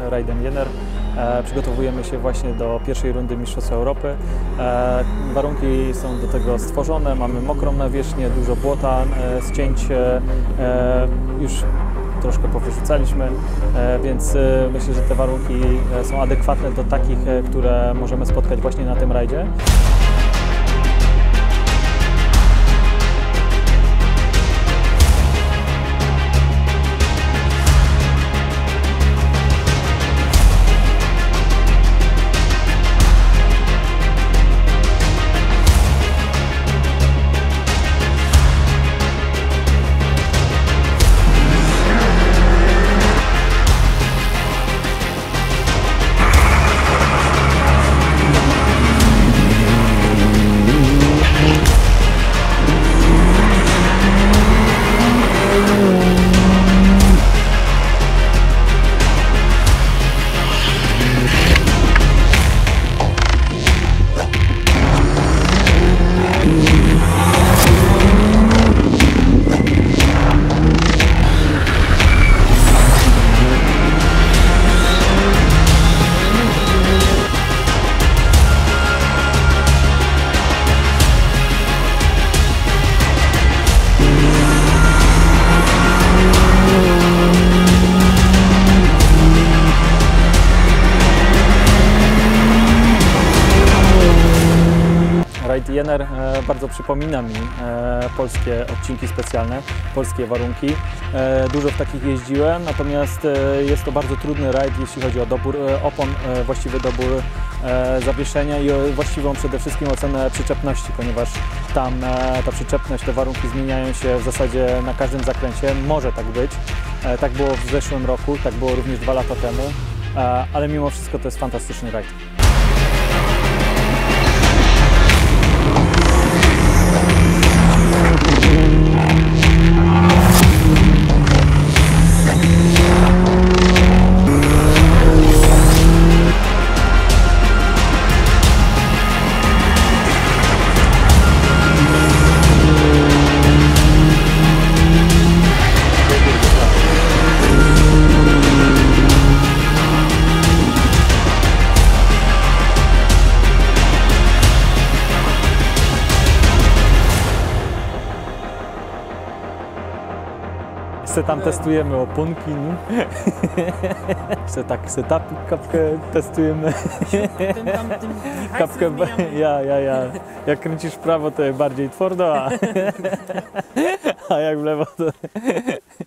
rajdem Jener. Przygotowujemy się właśnie do pierwszej rundy Mistrzostw Europy. Warunki są do tego stworzone, mamy mokrą nawierzchnię, dużo błota, ścięć już troszkę powyrzucaliśmy, więc myślę, że te warunki są adekwatne do takich, które możemy spotkać właśnie na tym rajdzie. Rajd Jener bardzo przypomina mi polskie odcinki specjalne, polskie warunki. Dużo w takich jeździłem, natomiast jest to bardzo trudny rajd, jeśli chodzi o dobór opon, właściwy dobór zawieszenia i właściwą przede wszystkim ocenę przyczepności, ponieważ tam ta przyczepność, te warunki zmieniają się w zasadzie na każdym zakręcie. Może tak być. Tak było w zeszłym roku, tak było również 2 lata temu, ale mimo wszystko to jest fantastyczny rajd. Tam testujemy oponki, tak setupik kapkę testujemy. Kapkę, ja. Jak kręcisz w prawo, to bardziej twardo, a jak w lewo to